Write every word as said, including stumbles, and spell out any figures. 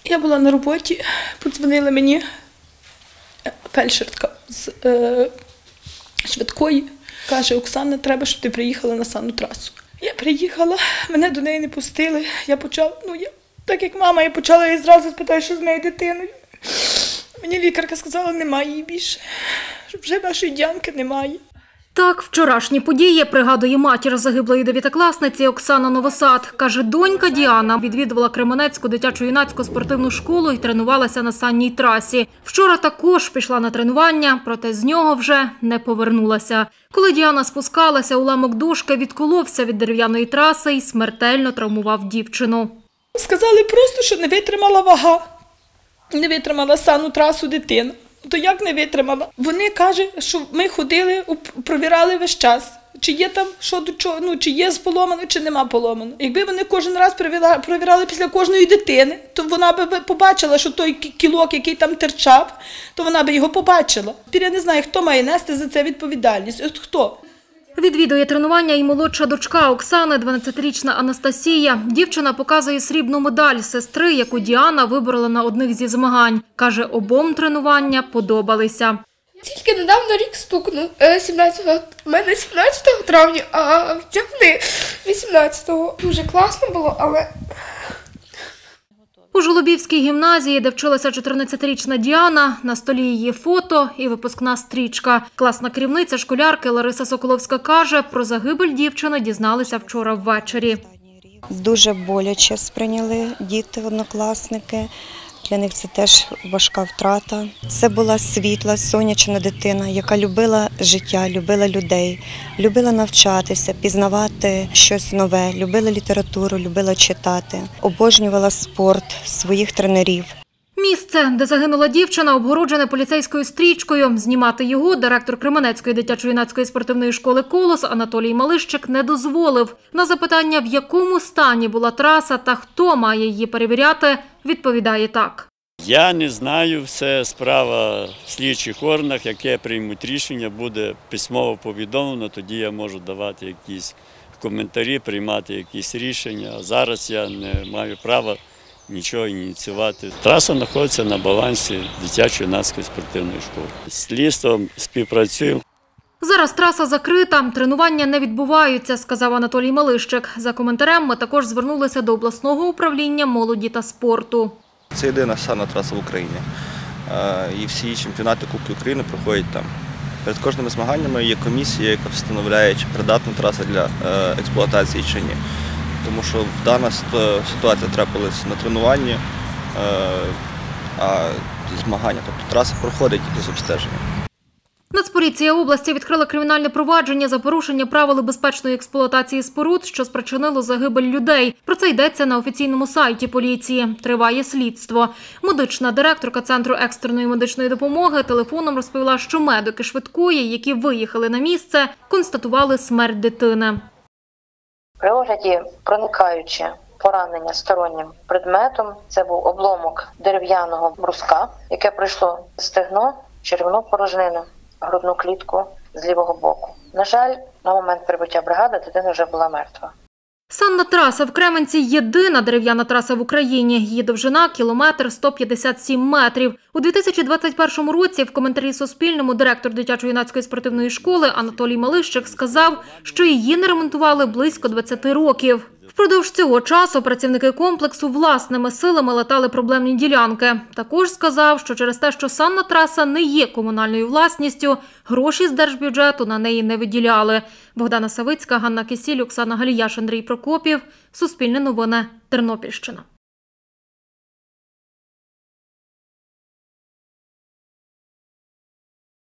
Я була на роботі, подзвонила мені фельдшерка з е, швидкої. Каже: Оксана, треба, щоб ти приїхала на санну трасу. Я приїхала, мене до неї не пустили. Я почала, ну я, так як мама, я почала її зразу спитати, що з моєю дитиною. Мені лікарка сказала, немає її більше, що вже нашої Діанки немає. Так, вчорашні події пригадує матір загиблої дев'ятикласниці Оксана Новосад. Каже, донька Діана відвідувала Кременецьку дитячо-юнацьку спортивну школу і тренувалася на санній трасі. Вчора також пішла на тренування, проте з нього вже не повернулася. Коли Діана спускалася, уламок дошки відколовся від дерев'яної траси і смертельно травмував дівчину. Сказали просто, що не витримала вага, не витримала санну трасу дитина. То як не витримала? Вони кажуть, що ми ходили, провірали весь час, чи є там що до чого, ну, чи є поломано, чи нема поломано. Якби вони кожен раз провірали, провірали після кожної дитини, то вона б побачила, що той кілок, який там терчав, то вона б його побачила. Тепер я не знаю, хто має нести за це відповідальність. От хто? Відвідує тренування і молодша дочка Оксани, дванадцятирічна Анастасія. Дівчина показує срібну медаль сестри, яку Діана виборола на одних зі змагань. Каже, обом тренування подобалися. Тільки недавно рік стукнув, сімнадцятого, у мене сімнадцятого травня, а в вони вісімнадцятого. Дуже класно було, але... У Жолобівській гімназії, де вчилася чотирнадцятирічна Діана, на столі її фото і випускна стрічка. Класна керівниця школярки Лариса Соколовська каже, про загибель дівчини дізналися вчора ввечері. Дуже боляче сприйняли діти-однокласники. Для них це теж важка втрата. Це була світла, сонячна дитина, яка любила життя, любила людей, любила навчатися, пізнавати щось нове, любила літературу, любила читати, обожнювала спорт, своїх тренерів. Місце, де загинула дівчина, обгороджене поліцейською стрічкою. Знімати його директор Кременецької дитячо-юнацької спортивної школи «Колос» Анатолій Малищик не дозволив. На запитання, в якому стані була траса та хто має її перевіряти, відповідає так. Я не знаю, все справа в слідчих органах, яке приймуть рішення, буде письмово повідомлено, тоді я можу давати якісь коментарі, приймати якісь рішення. А зараз я не маю права нічого ініціювати. Траса знаходиться на балансі дитячо-юнацької спортивної школи. З слідством співпрацюємо. Зараз траса закрита, тренування не відбуваються, сказав Анатолій Малищик. За коментарем ми також звернулися до обласного управління молоді та спорту. Це єдина санна траса в Україні. І всі чемпіонати Кубки України проходять там. Перед кожними змаганнями є комісія, яка встановляє, чи придатна траса для експлуатації чи ні. Тому що дана ситуація трапилась на тренуванні, а змагання, тобто траса проходить тільки з обстеженням. Нацполіція області відкрила кримінальне провадження за порушення правил безпечної експлуатації споруд, що спричинило загибель людей. Про це йдеться на офіційному сайті поліції. Триває слідство. Медична директорка Центру екстреної медичної допомоги телефоном розповіла, що медики швидкої, які виїхали на місце, констатували смерть дитини. При огляді проникаючи поранення стороннім предметом, це був обломок дерев'яного бруска, яке пройшло стегно, черевну порожнину, грудну клітку з лівого боку. На жаль, на момент прибуття бригади дитина вже була мертва. Санна траса в Кременці – єдина дерев'яна траса в Україні. Її довжина – кілометр сто п'ятдесят сім метрів. У дві тисячі двадцять першому році в коментарі Суспільному директор дитячо-юнацької спортивної школи Анатолій Малищик сказав, що її не ремонтували близько двадцяти років. Впродовж цього часу працівники комплексу власними силами латали проблемні ділянки. Також сказав, що через те, що санна траса не є комунальною власністю, гроші з держбюджету на неї не виділяли. Богдана Савицька, Ганна Кисіль, Оксана Галіяш, Андрій Прокопів. Суспільне новини. Тернопільщина.